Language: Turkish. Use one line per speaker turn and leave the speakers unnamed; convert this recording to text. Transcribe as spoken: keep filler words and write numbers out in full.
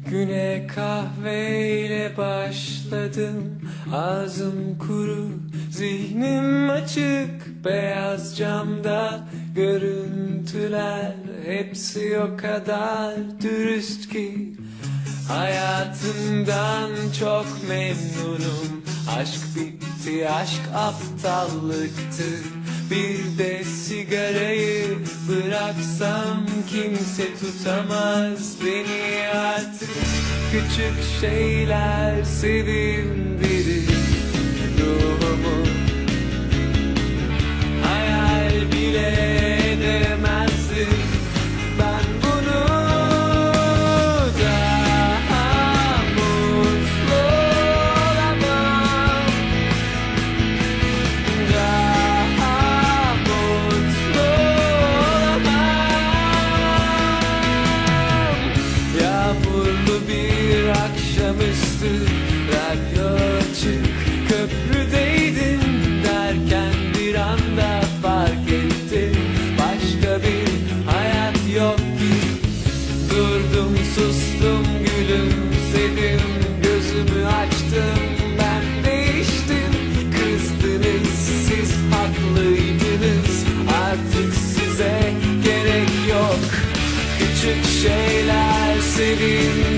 Güne kahveyle başladım, ağzım kuru, zihnim açık. Beyaz camda görüntüler, hepsi o kadar dürüst ki. Hayatımdan çok memnunum. Aşk bitti, aşk aptallıktı. Bir de sigarayı bıraksam kimse tutamaz beni artık. Küçük şeyler sevindirir ruhumu. Hayal bile edemezdim ben bunu. Daha mutlu olamam. Daha mutlu olamam. Yağmurlu bir akşamüstü, radyo açık, köprüdeydim derken bir anda fark ettim, başka bir hayat yok ki. Durdum, sustum, gülümsedim, gözümü açtım, ben değiştim. Kızdınız, siz haklıydınız, artık size gerek yok. Küçük şeyler sevin